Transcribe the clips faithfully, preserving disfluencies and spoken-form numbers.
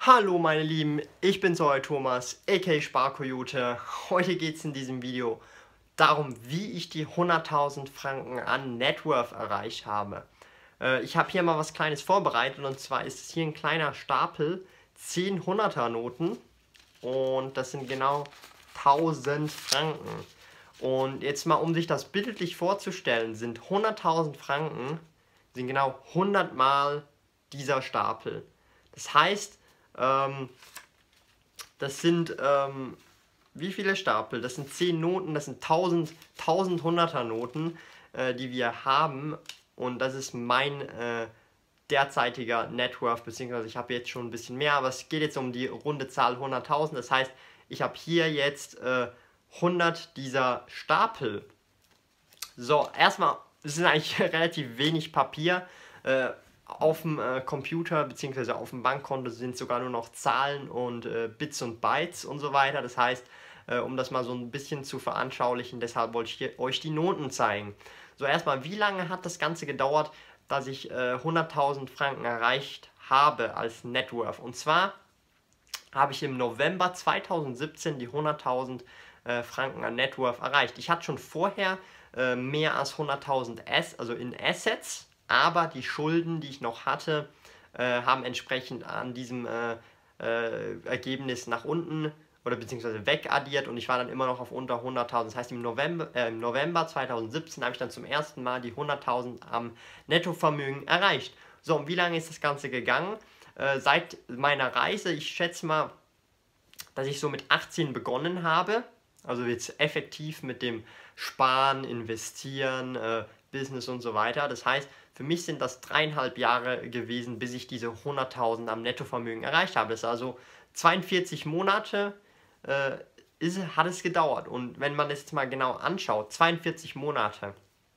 Hallo meine Lieben, ich bin's euer Thomas, aka Sparkoyote. Heute geht es in diesem Video darum, wie ich die hunderttausend Franken an Networth erreicht habe. Äh, ich habe hier mal was Kleines vorbereitet, und zwar ist es hier ein kleiner Stapel, zehn hunderter Noten, und das sind genau tausend Franken. Und jetzt mal, um sich das bildlich vorzustellen, sind hunderttausend Franken, sind genau hundert Mal dieser Stapel. Das heißt, ähm, das sind, ähm, wie viele Stapel? Das sind zehn Noten, das sind tausend, tausend hunderter Noten, äh, die wir haben. Und das ist mein äh, derzeitiger Networth, beziehungsweise ich habe jetzt schon ein bisschen mehr, aber es geht jetzt um die runde Zahl hunderttausend. Das heißt, ich habe hier jetzt äh, hundert dieser Stapel. So, erstmal, es ist eigentlich relativ wenig Papier. Äh, auf dem äh, Computer bzw. auf dem Bankkonto sind sogar nur noch Zahlen und äh, Bits und Bytes und so weiter. Das heißt, äh, um das mal so ein bisschen zu veranschaulichen, deshalb wollte ich hier, euch die Noten zeigen. So, erstmal, wie lange hat das Ganze gedauert, dass ich äh, hunderttausend Franken erreicht habe als Networth? Und zwar habe ich im November zweitausendsiebzehn die hunderttausend äh, Franken an Networth erreicht. Ich hatte schon vorher äh, mehr als hunderttausend As, also in Assets, aber die Schulden, die ich noch hatte, äh, haben entsprechend an diesem äh, äh, Ergebnis nach unten oder beziehungsweise wegaddiert, und ich war dann immer noch auf unter hunderttausend. Das heißt, im November, äh, im November zweitausendsiebzehn habe ich dann zum ersten Mal die hunderttausend am Nettovermögen erreicht. So, und wie lange ist das Ganze gegangen? Äh, seit meiner Reise, ich schätze mal, dass ich so mit achtzehn begonnen habe, also jetzt effektiv mit dem Sparen, Investieren, äh, Business und so weiter. Das heißt, für mich sind das dreieinhalb Jahre gewesen, bis ich diese hunderttausend am Nettovermögen erreicht habe. Das ist also zweiundvierzig Monate äh, ist, hat es gedauert. Und wenn man das jetzt mal genau anschaut, zweiundvierzig Monate,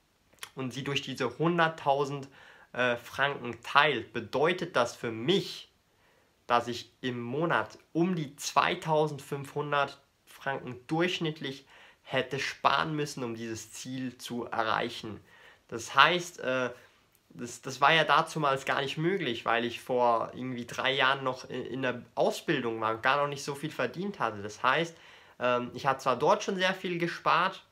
und sie durch diese hunderttausend äh, Franken teilt, bedeutet das für mich, dass ich im Monat um die zweitausendfünfhundert Franken durchschnittlich hätte sparen müssen, um dieses Ziel zu erreichen. Das heißt, äh, das, das war ja dazumals gar nicht möglich, weil ich vor irgendwie drei Jahren noch in, in der Ausbildung war und gar noch nicht so viel verdient hatte. Das heißt, ähm, ich habe zwar dort schon sehr viel gespart,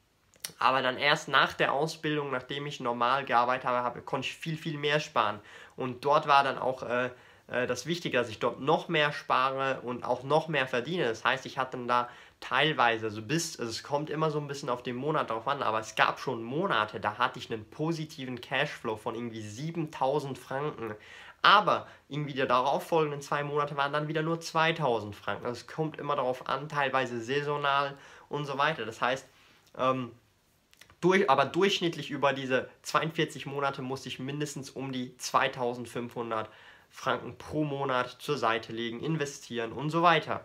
aber dann erst nach der Ausbildung, nachdem ich normal gearbeitet habe, habe konnte ich viel, viel mehr sparen. Und dort war dann auch äh, äh, das Wichtige, dass ich dort noch mehr spare und auch noch mehr verdiene. Das heißt, ich hatte dann da teilweise, also bis, also es kommt immer so ein bisschen auf den Monat drauf an, aber es gab schon Monate, da hatte ich einen positiven Cashflow von irgendwie siebentausend Franken. Aber irgendwie die darauffolgenden zwei Monate waren dann wieder nur zweitausend Franken. Also es kommt immer darauf an, teilweise saisonal und so weiter. Das heißt, ähm, durch, aber durchschnittlich über diese zweiundvierzig Monate musste ich mindestens um die zweitausendfünfhundert Franken pro Monat zur Seite legen, investieren und so weiter.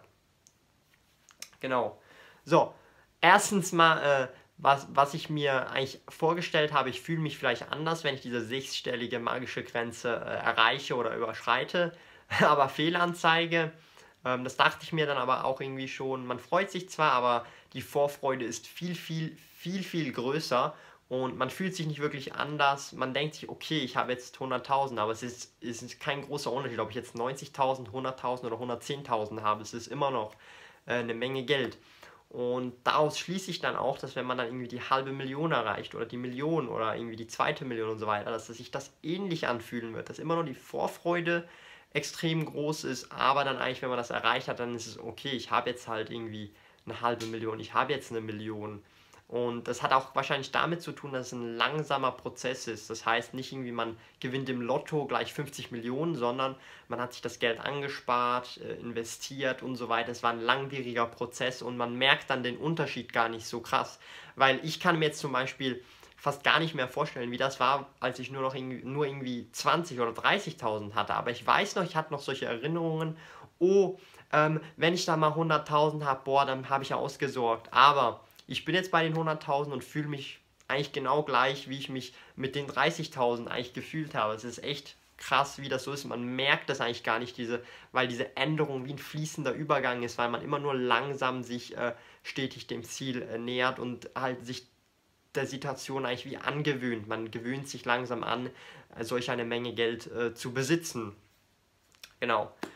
Genau. So, erstens mal, äh, was, was ich mir eigentlich vorgestellt habe, ich fühle mich vielleicht anders, wenn ich diese sechsstellige magische Grenze äh, erreiche oder überschreite, aber Fehlanzeige, ähm, das dachte ich mir dann aber auch irgendwie schon. Man freut sich zwar, aber die Vorfreude ist viel, viel, viel, viel größer. Und man fühlt sich nicht wirklich anders. Man denkt sich, okay, ich habe jetzt hunderttausend, aber es ist, es ist kein großer Unterschied, ob ich jetzt neunzigtausend, hunderttausend oder hundertzehntausend habe. Es ist immer noch äh, eine Menge Geld. Und daraus schließe ich dann auch, dass wenn man dann irgendwie die halbe Million erreicht oder die Million oder irgendwie die zweite Million und so weiter, dass sich das ähnlich anfühlen wird, dass immer nur die Vorfreude extrem groß ist, aber dann eigentlich, wenn man das erreicht hat, dann ist es okay, ich habe jetzt halt irgendwie eine halbe Million, ich habe jetzt eine Million. Und das hat auch wahrscheinlich damit zu tun, dass es ein langsamer Prozess ist. Das heißt nicht irgendwie, man gewinnt im Lotto gleich fünfzig Millionen, sondern man hat sich das Geld angespart, investiert und so weiter. Es war ein langwieriger Prozess und man merkt dann den Unterschied gar nicht so krass. Weil ich kann mir jetzt zum Beispiel fast gar nicht mehr vorstellen, wie das war, als ich nur noch irgendwie, nur irgendwie zwanzig oder dreißigtausend hatte. Aber ich weiß noch, ich hatte noch solche Erinnerungen, oh, ähm, wenn ich da mal hunderttausend habe, boah, dann habe ich ja ausgesorgt. Aber ich bin jetzt bei den hunderttausend und fühle mich eigentlich genau gleich, wie ich mich mit den dreißigtausend eigentlich gefühlt habe. Es ist echt krass, wie das so ist. Man merkt das eigentlich gar nicht, diese, weil diese Änderung wie ein fließender Übergang ist, weil man immer nur langsam sich äh, stetig dem Ziel äh, nähert und halt sich der Situation eigentlich wie angewöhnt. Man gewöhnt sich langsam an, äh, solch eine Menge Geld äh, zu besitzen. Genau.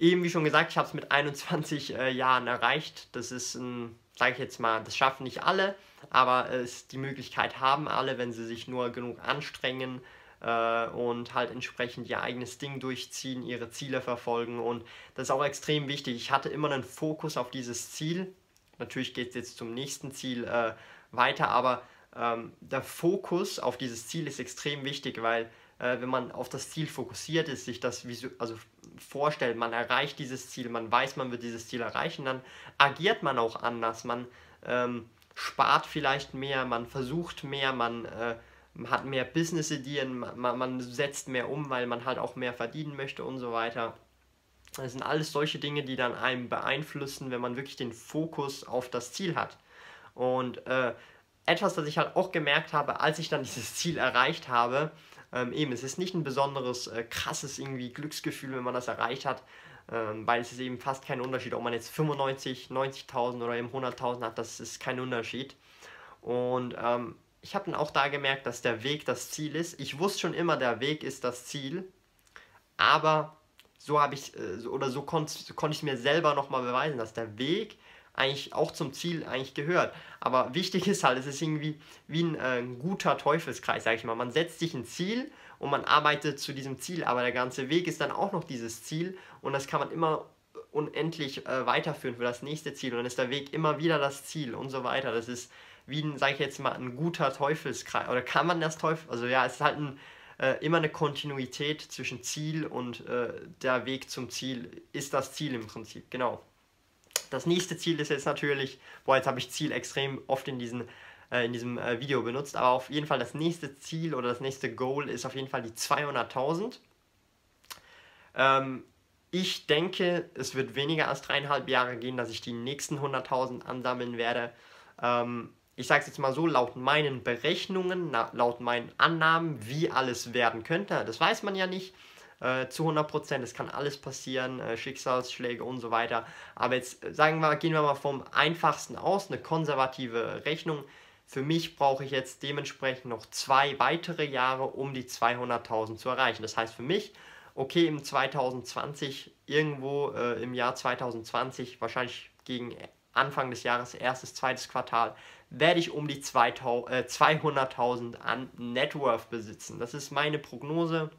eben wie schon gesagt, ich habe es mit einundzwanzig äh, Jahren erreicht. Das ist ein, sage ich jetzt mal, das schaffen nicht alle, aber es, die Möglichkeit haben alle, wenn sie sich nur genug anstrengen äh, und halt entsprechend ihr eigenes Ding durchziehen, ihre Ziele verfolgen. Und das ist auch extrem wichtig. Ich hatte immer einen Fokus auf dieses Ziel. Natürlich geht es jetzt zum nächsten Ziel äh, weiter, aber ähm, der Fokus auf dieses Ziel ist extrem wichtig, weil äh, wenn man auf das Ziel fokussiert ist, sich das also vorstellt, man erreicht dieses Ziel, man weiß, man wird dieses Ziel erreichen, dann agiert man auch anders, man ähm, spart vielleicht mehr, man versucht mehr, man äh, hat mehr Business-Ideen, man, man setzt mehr um, weil man halt auch mehr verdienen möchte und so weiter. Das sind alles solche Dinge, die dann einem beeinflussen, wenn man wirklich den Fokus auf das Ziel hat. Und äh, etwas, das ich halt auch gemerkt habe, als ich dann dieses Ziel erreicht habe, ähm, eben, es ist nicht ein besonderes, äh, krasses irgendwie Glücksgefühl, wenn man das erreicht hat, ähm, weil es ist eben fast kein Unterschied, ob man jetzt fünfundneunzig, neunzigtausend oder eben hunderttausend hat, das ist kein Unterschied. Und ähm, ich habe dann auch da gemerkt, dass der Weg das Ziel ist. Ich wusste schon immer, der Weg ist das Ziel, aber so habe ich, äh, oder so konnte so konnt ich mir selber nochmal beweisen, dass der Weg eigentlich auch zum Ziel eigentlich gehört. Aber wichtig ist halt, es ist irgendwie wie ein, äh, ein guter Teufelskreis, sage ich mal. Man setzt sich ein Ziel und man arbeitet zu diesem Ziel, aber der ganze Weg ist dann auch noch dieses Ziel und das kann man immer unendlich äh, weiterführen für das nächste Ziel und dann ist der Weg immer wieder das Ziel und so weiter. Das ist wie ein, sage ich jetzt mal, ein guter Teufelskreis. Oder kann man das Teufel, also ja, es ist halt ein, äh, immer eine Kontinuität zwischen Ziel und äh, der Weg zum Ziel ist das Ziel im Prinzip, genau. Das nächste Ziel ist jetzt natürlich, boah, jetzt habe ich Ziel extrem oft in, diesen, äh, in diesem äh, Video benutzt, aber auf jeden Fall das nächste Ziel oder das nächste Goal ist auf jeden Fall die zweihunderttausend. Ähm, ich denke, es wird weniger als dreieinhalb Jahre gehen, dass ich die nächsten hunderttausend ansammeln werde. Ähm, ich sage es jetzt mal so, laut meinen Berechnungen, na, laut meinen Annahmen, wie alles werden könnte, das weiß man ja nicht, Äh, zu hundert Prozent, es kann alles passieren, äh, Schicksalsschläge und so weiter. Aber jetzt äh, sagen wir, gehen wir mal vom einfachsten aus, eine konservative Rechnung. Für mich brauche ich jetzt dementsprechend noch zwei weitere Jahre, um die zweihunderttausend zu erreichen. Das heißt für mich, okay, im zweitausendzwanzig, irgendwo äh, im Jahr zweitausendzwanzig, wahrscheinlich gegen Anfang des Jahres, erstes, zweites Quartal, werde ich um die zweihunderttausend an Net Worth besitzen. Das ist meine Prognose.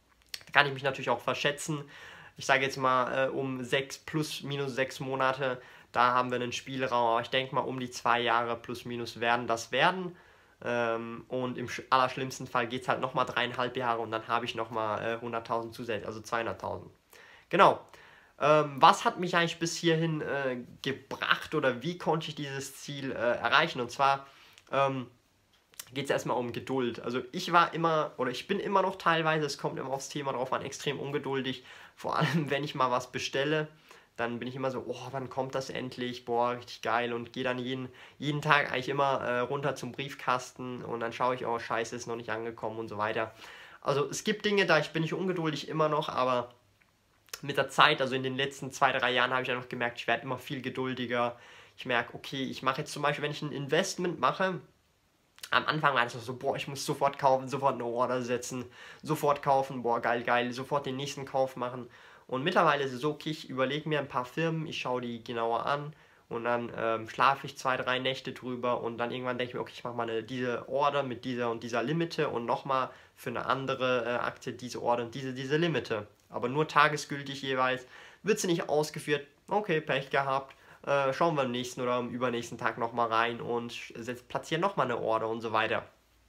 Da kann ich mich natürlich auch verschätzen. Ich sage jetzt mal äh, um sechs plus minus sechs Monate, da haben wir einen Spielraum. Aber ich denke mal, um die zwei Jahre plus minus werden das werden. Ähm, und im allerschlimmsten Fall geht es halt nochmal dreieinhalb Jahre und dann habe ich nochmal äh, hunderttausend zusätzlich, also zweihunderttausend. Genau. Ähm, was hat mich eigentlich bis hierhin äh, gebracht oder wie konnte ich dieses Ziel äh, erreichen? Und zwar ähm, geht es erstmal um Geduld. Also ich war immer, oder ich bin immer noch teilweise, es kommt immer aufs Thema drauf an, extrem ungeduldig. Vor allem, wenn ich mal was bestelle, dann bin ich immer so, oh, wann kommt das endlich? Boah, richtig geil. Und gehe dann jeden, jeden Tag eigentlich immer äh, runter zum Briefkasten und dann schaue ich, oh, scheiße, ist noch nicht angekommen und so weiter. Also es gibt Dinge, da ich bin ich ungeduldig immer noch, aber mit der Zeit, also in den letzten zwei, drei Jahren habe ich einfach gemerkt, ich werde immer viel geduldiger. Ich merke, okay, ich mache jetzt zum Beispiel, wenn ich ein Investment mache, am Anfang war es so, boah, ich muss sofort kaufen, sofort eine Order setzen, sofort kaufen, boah, geil, geil, sofort den nächsten Kauf machen. Und mittlerweile ist es so, okay, ich überlege mir ein paar Firmen, ich schaue die genauer an und dann ähm, schlafe ich zwei, drei Nächte drüber und dann irgendwann denke ich mir, okay, ich mache mal eine, diese Order mit dieser und dieser Limite und nochmal für eine andere äh, Aktie diese Order und diese, diese Limite. Aber nur tagesgültig jeweils, wird sie nicht ausgeführt, okay, Pech gehabt. Äh, schauen wir am nächsten oder am übernächsten Tag nochmal rein und platzieren nochmal eine Order und so weiter.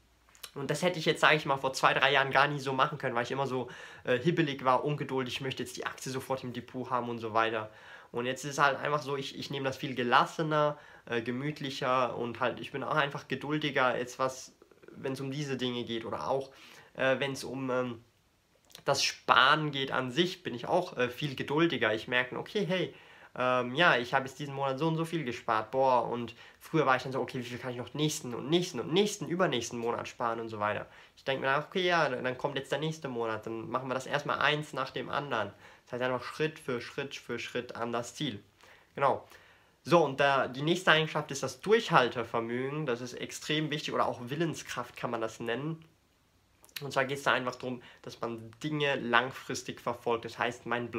Und das hätte ich jetzt, sage ich mal, vor zwei, drei Jahren gar nie so machen können, weil ich immer so äh, hibbelig war, ungeduldig, ich möchte jetzt die Aktie sofort im Depot haben und so weiter. Und jetzt ist es halt einfach so, ich, ich nehme das viel gelassener, äh, gemütlicher und halt, ich bin auch einfach geduldiger, jetzt was, wenn es um diese Dinge geht oder auch, äh, wenn es um ähm, das Sparen geht an sich, bin ich auch äh, viel geduldiger. Ich merke, okay, hey, ähm, ja, ich habe jetzt diesen Monat so und so viel gespart, boah, und früher war ich dann so, okay, wie viel kann ich noch nächsten und nächsten und nächsten, übernächsten Monat sparen und so weiter. Ich denke mir, okay, ja, dann kommt jetzt der nächste Monat, dann machen wir das erstmal eins nach dem anderen. Das heißt einfach Schritt für Schritt für Schritt an das Ziel. Genau. So, und da, die nächste Eigenschaft ist das Durchhaltevermögen, das ist extrem wichtig, oder auch Willenskraft kann man das nennen. Und zwar geht es da einfach darum, dass man Dinge langfristig verfolgt. Das heißt, mein Blog.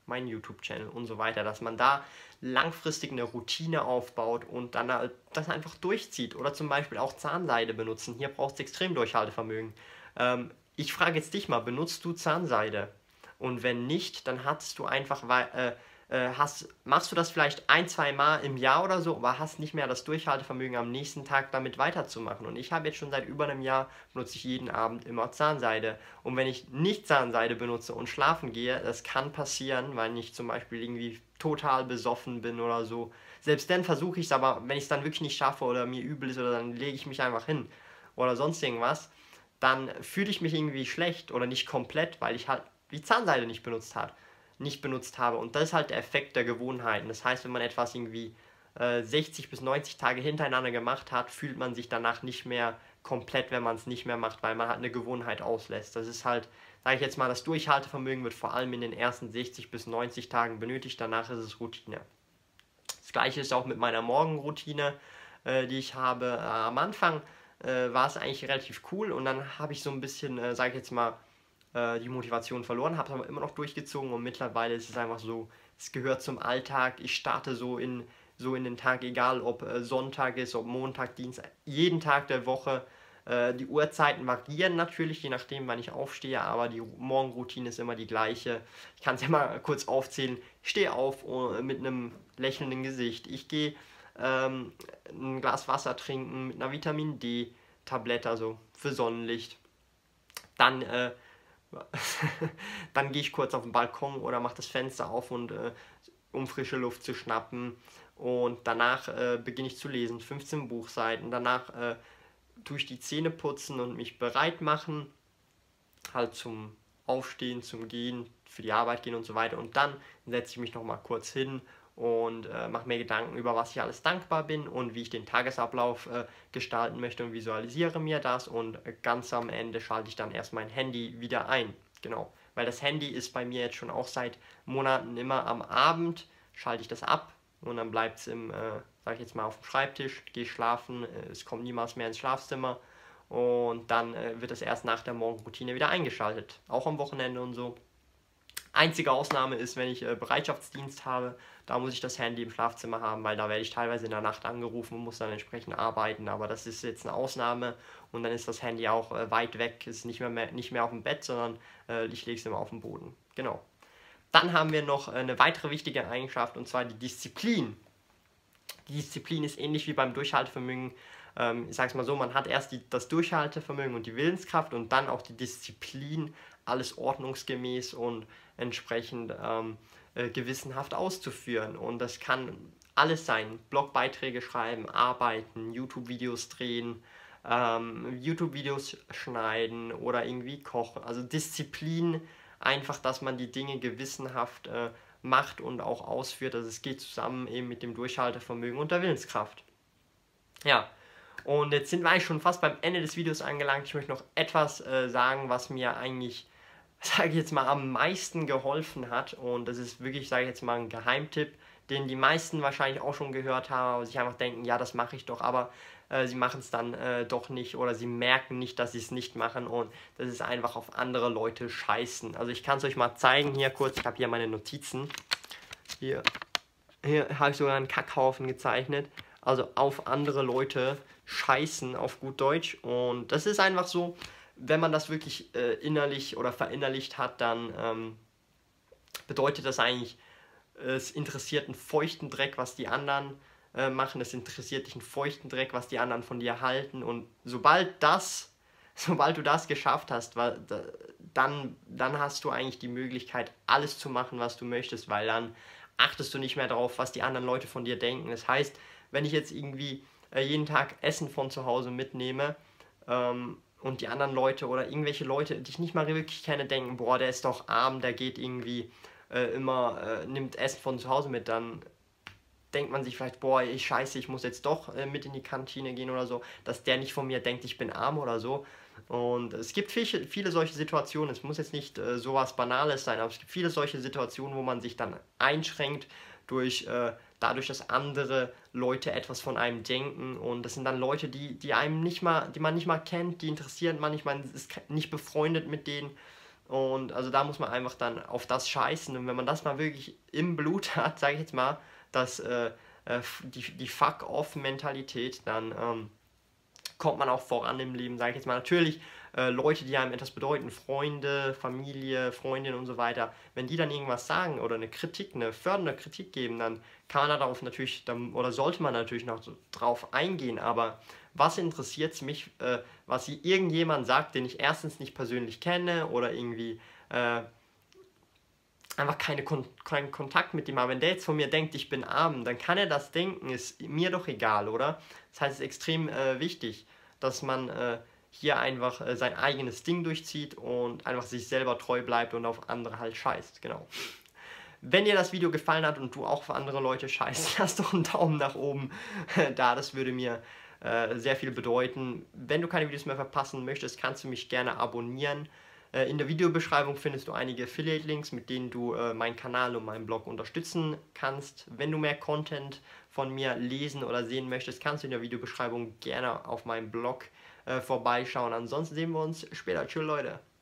meinen YouTube-Channel und so weiter, dass man da langfristig eine Routine aufbaut und dann halt das einfach durchzieht. Oder zum Beispiel auch Zahnseide benutzen. Hier braucht es extrem Durchhaltevermögen. Ähm, ich frage jetzt dich mal, benutzt du Zahnseide? Und wenn nicht, dann hast du einfach, äh, äh, hast, machst du das vielleicht ein, zwei Mal im Jahr oder so, aber hast nicht mehr das Durchhaltevermögen, am nächsten Tag damit weiterzumachen. Und ich habe jetzt schon seit über einem Jahr, benutze ich jeden Abend immer Zahnseide. Und wenn ich nicht Zahnseide benutze und schlafen gehe, das kann passieren, weil ich zum Beispiel irgendwie total besoffen bin oder so. Selbst dann versuche ich es, aber wenn ich es dann wirklich nicht schaffe oder mir übel ist oder dann lege ich mich einfach hin oder sonst irgendwas, dann fühle ich mich irgendwie schlecht oder nicht komplett, weil ich halt die Zahnseide nicht benutzt habe nicht benutzt habe. Und das ist halt der Effekt der Gewohnheiten. Das heißt, wenn man etwas irgendwie äh, sechzig bis neunzig Tage hintereinander gemacht hat, fühlt man sich danach nicht mehr komplett, wenn man es nicht mehr macht, weil man halt eine Gewohnheit auslässt. Das ist halt, sage ich jetzt mal, das Durchhaltevermögen wird vor allem in den ersten sechzig bis neunzig Tagen benötigt, danach ist es Routine. Das gleiche ist auch mit meiner Morgenroutine, äh, die ich habe. Äh, am Anfang äh, war es eigentlich relativ cool und dann habe ich so ein bisschen, äh, sage ich jetzt mal, die Motivation verloren, habe es aber immer noch durchgezogen und mittlerweile ist es einfach so, es gehört zum Alltag, ich starte so in, so in den Tag, egal ob äh, Sonntag ist, ob Montag, Dienstag, jeden Tag der Woche. Äh, die Uhrzeiten variieren natürlich, je nachdem, wann ich aufstehe, aber die Morgenroutine ist immer die gleiche. Ich kann es ja mal kurz aufzählen. Ich stehe auf uh, mit einem lächelnden Gesicht. Ich gehe ähm, ein Glas Wasser trinken mit einer Vitamin D-Tablette, also für Sonnenlicht. Dann äh, dann gehe ich kurz auf den Balkon oder mache das Fenster auf, und äh, um frische Luft zu schnappen. Und danach äh, beginne ich zu lesen, fünfzehn Buchseiten. Danach äh, tue ich die Zähne putzen und mich bereit machen, halt zum Aufstehen, zum Gehen, für die Arbeit gehen und so weiter. Und dann setze ich mich nochmal kurz hin und äh, mache mir Gedanken über, was ich alles dankbar bin und wie ich den Tagesablauf äh, gestalten möchte und visualisiere mir das, und äh, ganz am Ende schalte ich dann erst mein Handy wieder ein. Genau, weil das Handy ist bei mir jetzt schon auch seit Monaten immer am Abend, schalte ich das ab und dann bleibt es im, äh, sag ich jetzt mal, auf dem Schreibtisch, gehe schlafen, äh, es kommt niemals mehr ins Schlafzimmer und dann äh, wird es erst nach der Morgenroutine wieder eingeschaltet, auch am Wochenende und so. Einzige Ausnahme ist, wenn ich äh, Bereitschaftsdienst habe, da muss ich das Handy im Schlafzimmer haben, weil da werde ich teilweise in der Nacht angerufen und muss dann entsprechend arbeiten, aber das ist jetzt eine Ausnahme und dann ist das Handy auch äh, weit weg, ist nicht mehr, mehr, nicht mehr auf dem Bett, sondern äh, ich lege es immer auf den Boden. Genau. Dann haben wir noch eine weitere wichtige Eigenschaft, und zwar die Disziplin. Die Disziplin ist ähnlich wie beim Durchhaltevermögen. Ähm, ich sage es mal so, man hat erst die, das Durchhaltevermögen und die Willenskraft und dann auch die Disziplin, alles ordnungsgemäß und entsprechend ähm, äh, gewissenhaft auszuführen. Und das kann alles sein: Blogbeiträge schreiben, arbeiten, YouTube-Videos drehen, ähm, YouTube-Videos schneiden oder irgendwie kochen. Also Disziplin, einfach, dass man die Dinge gewissenhaft äh, macht und auch ausführt. Also es geht zusammen eben mit dem Durchhaltevermögen und der Willenskraft. Ja, und jetzt sind wir eigentlich schon fast beim Ende des Videos angelangt. Ich möchte noch etwas äh, sagen, was mir eigentlich, sage ich jetzt mal, am meisten geholfen hat. Und das ist wirklich, sage ich jetzt mal, ein Geheimtipp, den die meisten wahrscheinlich auch schon gehört haben, aber sich einfach denken, ja, das mache ich doch, aber äh, sie machen es dann äh, doch nicht oder sie merken nicht, dass sie es nicht machen, und das ist einfach auf andere Leute scheißen. Also ich kann es euch mal zeigen, hier kurz, ich habe hier meine Notizen. Hier, hier habe ich sogar einen Kackhaufen gezeichnet. Also auf andere Leute scheißen auf gut Deutsch, und das ist einfach so, wenn man das wirklich äh, innerlich oder verinnerlicht hat, dann ähm, bedeutet das eigentlich, es interessiert einen feuchten Dreck, was die anderen äh, machen, es interessiert dich einen feuchten Dreck, was die anderen von dir halten, und sobald das, sobald du das geschafft hast, weil, dann, dann hast du eigentlich die Möglichkeit, alles zu machen, was du möchtest, weil dann achtest du nicht mehr darauf, was die anderen Leute von dir denken. Das heißt, wenn ich jetzt irgendwie äh, jeden Tag Essen von zu Hause mitnehme, ähm, und die anderen Leute oder irgendwelche Leute, die ich nicht mal wirklich kenne, denken, boah, der ist doch arm, der geht irgendwie äh, immer, äh, nimmt Essen von zu Hause mit, dann denkt man sich vielleicht, boah, ich scheiße, ich muss jetzt doch äh, mit in die Kantine gehen oder so, dass der nicht von mir denkt, ich bin arm oder so. Und es gibt viele, viele solche Situationen, es muss jetzt nicht äh, sowas Banales sein, aber es gibt viele solche Situationen, wo man sich dann einschränkt durch, äh, dadurch, dass andere Leute etwas von einem denken, und das sind dann Leute, die, die einem nicht mal, die man nicht mal kennt, die interessieren man nicht, man ist nicht befreundet mit denen, Und also da muss man einfach dann auf das scheißen. Und wenn man das mal wirklich im Blut hat, sage ich jetzt mal, dass äh, äh, die, die Fuck-off-Mentalität, dann ähm, kommt man auch voran im Leben, sage ich jetzt mal. Natürlich äh, Leute, die einem etwas bedeuten, Freunde, Familie, Freundinnen und so weiter, wenn die dann irgendwas sagen oder eine Kritik, eine fördernde Kritik geben, dann kann man darauf natürlich, dann, oder sollte man natürlich noch so drauf eingehen, aber was interessiert es mich, äh, was irgendjemand sagt, den ich erstens nicht persönlich kenne oder irgendwie äh, einfach keine Kon keinen Kontakt mit ihm habe. Wenn der jetzt von mir denkt, ich bin arm, dann kann er das denken, ist mir doch egal, oder? Das heißt, es ist extrem äh, wichtig, dass man äh, hier einfach äh, sein eigenes Ding durchzieht und einfach sich selber treu bleibt und auf andere halt scheißt, genau. Wenn dir das Video gefallen hat und du auch für andere Leute scheißt, lass doch einen Daumen nach oben da, das würde mir äh, sehr viel bedeuten. Wenn du keine Videos mehr verpassen möchtest, kannst du mich gerne abonnieren. Äh, in der Videobeschreibung findest du einige Affiliate-Links, mit denen du äh, meinen Kanal und meinen Blog unterstützen kannst. Wenn du mehr Content von mir lesen oder sehen möchtest, kannst du in der Videobeschreibung gerne auf meinem Blog äh, vorbeischauen. Ansonsten sehen wir uns später. Tschüss, Leute.